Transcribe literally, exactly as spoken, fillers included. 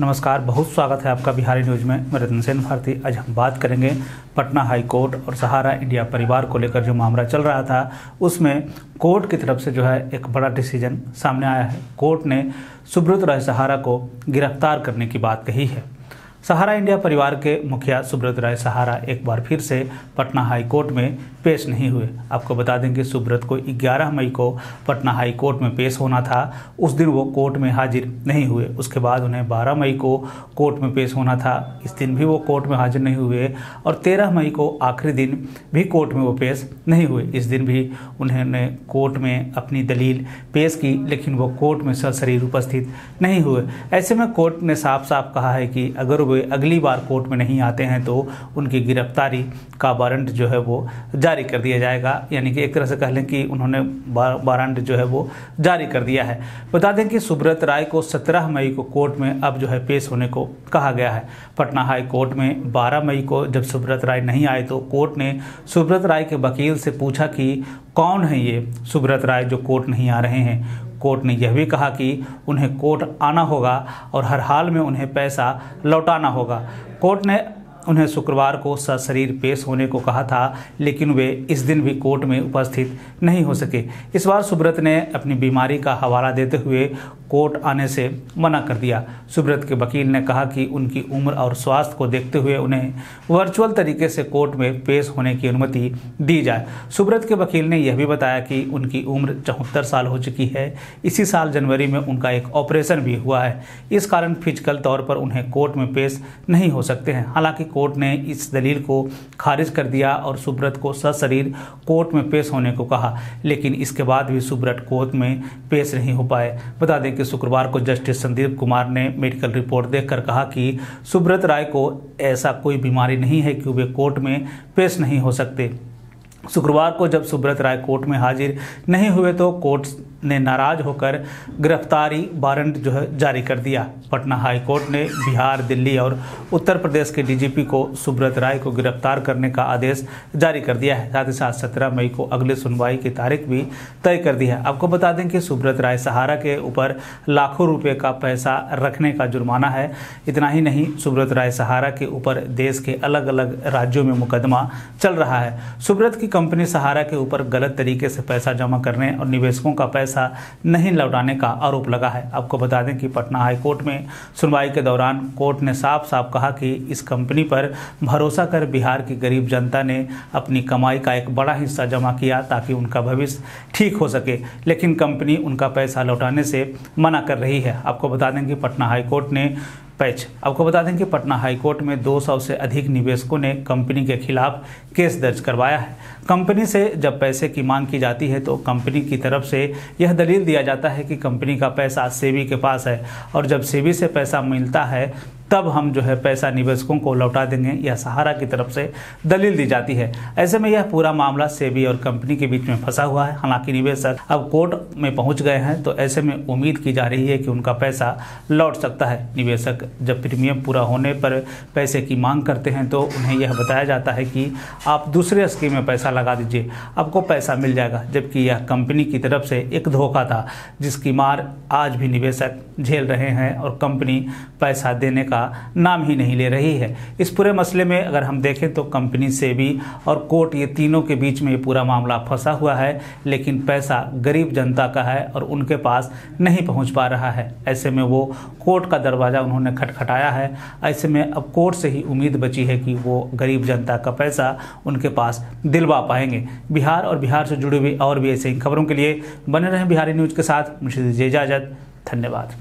नमस्कार, बहुत स्वागत है आपका बिहारी न्यूज़ में। मैं रतन सेन भारती। आज हम बात करेंगे पटना हाई कोर्ट और सहारा इंडिया परिवार को लेकर जो मामला चल रहा था, उसमें कोर्ट की तरफ से जो है एक बड़ा डिसीजन सामने आया है। कोर्ट ने सुब्रत राय सहारा को गिरफ्तार करने की बात कही है। सहारा इंडिया परिवार के मुखिया सुब्रत राय सहारा एक बार फिर से पटना हाई कोर्ट में पेश नहीं हुए। आपको बता दें कि सुब्रत को ग्यारह मई को पटना हाई कोर्ट में पेश होना था। उस दिन वो कोर्ट में हाजिर नहीं हुए। उसके बाद उन्हें बारह मई को कोर्ट में पेश होना था। इस दिन भी वो कोर्ट में हाजिर नहीं हुए और तेरह मई को आखिरी दिन भी कोर्ट में वो पेश नहीं हुए। इस दिन भी उन्होंने कोर्ट में अपनी दलील पेश की, लेकिन वो कोर्ट में सशरीर उपस्थित नहीं हुए। ऐसे में कोर्ट ने साफ साफ कहा है कि अगर वे अगली बार कोर्ट में नहीं आते हैं तो उनकी गिरफ्तारी का वारंट जो है वो जारी कर दिया जाएगा। यानी कि एक तरह से कह लें कि उन्होंने वारंट जो है वो जारी कर दिया है। बता दें कि सुब्रत राय को सत्रह मई को कोर्ट में अब जो है पेश होने को कहा गया है। पटना हाई कोर्ट में बारह मई को जब सुब्रत राय नहीं आए तो कोर्ट ने सुब्रत राय के वकील से पूछा कि कौन है ये सुब्रत राय जो कोर्ट नहीं आ रहे हैं। कोर्ट ने यह भी कहा कि उन्हें कोर्ट आना होगा और हर हाल में उन्हें पैसा लौटाना होगा। कोर्ट ने उन्हें शुक्रवार को सशरीर पेश होने को कहा था, लेकिन वे इस दिन भी कोर्ट में उपस्थित नहीं हो सके। इस बार सुब्रत ने अपनी बीमारी का हवाला देते हुए कोर्ट आने से मना कर दिया। सुब्रत के वकील ने कहा कि उनकी उम्र और स्वास्थ्य को देखते हुए उन्हें वर्चुअल तरीके से कोर्ट में पेश होने की अनुमति दी जाए। सुब्रत के वकील ने यह भी बताया कि उनकी उम्र चौहत्तर साल हो चुकी है। इसी साल जनवरी में उनका एक ऑपरेशन भी हुआ है। इस कारण फिजिकल तौर पर उन्हें कोर्ट में पेश नहीं हो सकते हैं। हालांकि कोर्ट ने इस दलील को खारिज कर दिया और सुब्रत को सशरीर कोर्ट में पेश होने को कहा, लेकिन इसके बाद भी सुब्रत कोर्ट में पेश नहीं हो पाए। बता दें कि शुक्रवार को जस्टिस संदीप कुमार ने मेडिकल रिपोर्ट देखकर कहा कि सुब्रत राय को ऐसा कोई बीमारी नहीं है कि वे कोर्ट में पेश नहीं हो सकते। शुक्रवार को जब सुब्रत राय कोर्ट में हाजिर नहीं हुए तो कोर्ट ने नाराज होकर गिरफ्तारी वारंट जो है जारी कर दिया। पटना हाई कोर्ट ने बिहार, दिल्ली और उत्तर प्रदेश के डीजीपी को सुब्रत राय को गिरफ्तार करने का आदेश जारी कर दिया है। साथ ही साथ सत्रह मई को अगली सुनवाई की तारीख भी तय कर दी है। आपको बता दें कि सुब्रत राय सहारा के ऊपर लाखों रुपये का पैसा रखने का जुर्माना है। इतना ही नहीं, सुब्रत राय सहारा के ऊपर देश के अलग अलग राज्यों में मुकदमा चल रहा है। सुब्रत की कंपनी सहारा के ऊपर गलत तरीके से पैसा जमा करने और निवेशकों का पैसा नहीं लौटाने का आरोप लगा है। आपको बता दें कि पटना हाई कोर्ट में सुनवाई के दौरान कोर्ट ने साफ साफ कहा कि इस कंपनी पर भरोसा कर बिहार की गरीब जनता ने अपनी कमाई का एक बड़ा हिस्सा जमा किया ताकि उनका भविष्य ठीक हो सके, लेकिन कंपनी उनका पैसा लौटाने से मना कर रही है। आपको बता दें कि पटना हाई कोर्ट ने पैच आपको बता दें कि पटना हाई कोर्ट में दो सौ से अधिक निवेशकों ने कंपनी के खिलाफ केस दर्ज करवाया है। कंपनी से जब पैसे की मांग की जाती है तो कंपनी की तरफ से यह दलील दिया जाता है कि कंपनी का पैसा सेबी के पास है और जब सेबी से पैसा मिलता है तब हम जो है पैसा निवेशकों को लौटा देंगे, यह सहारा की तरफ से दलील दी जाती है। ऐसे में यह पूरा मामला सेबी और कंपनी के बीच में फंसा हुआ है। हालांकि निवेशक अब कोर्ट में पहुंच गए हैं तो ऐसे में उम्मीद की जा रही है कि उनका पैसा लौट सकता है। निवेशक जब प्रीमियम पूरा होने पर पैसे की मांग करते हैं तो उन्हें यह बताया जाता है कि आप दूसरे स्कीम में पैसा लगा दीजिए, आपको पैसा मिल जाएगा, जबकि यह कंपनी की तरफ से एक धोखा था जिसकी मार आज भी निवेशक झेल रहे हैं और कंपनी पैसा देने का नाम ही नहीं ले रही है। इस पूरे मसले में अगर हम देखें तो कंपनी, सेबी और कोर्ट, ये तीनों के बीच में ये पूरा मामला फंसा हुआ है, लेकिन पैसा गरीब जनता का है और उनके पास नहीं पहुंच पा रहा है। ऐसे में वो कोर्ट का दरवाज़ा उन्होंने खटखटाया है। ऐसे में अब कोर्ट से ही उम्मीद बची है कि वो गरीब जनता का पैसा उनके पास दिलवा पाएंगे। बिहार और बिहार से जुड़ी हुई और भी ऐसे ही खबरों के लिए बने रहें बिहारी न्यूज़ के साथ। मुझे दीजिए इजाज़त। धन्यवाद।